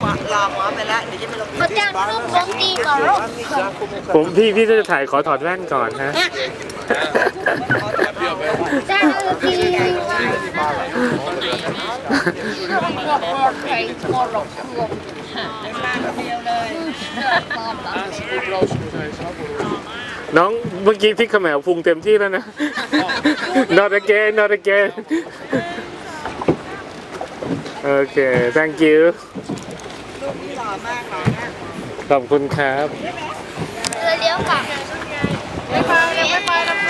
ลาหมอไปแล้วเดี๋ยวจะไปลงเขาจ้างลูกผมดีกว่าลูกผมพี่จะถ่ายขอถอดแว่นก่อนฮะจ้างลูกดีน้องเมื่อกี้พี่ขมแมวพุงเต็มที่แล้วนะ not again not again โอเค thank you ลูกนี่หล่อมากหล่อมากขอบคุณครับเลี้ยวกลับไม่ไปยังไม่ไปนะ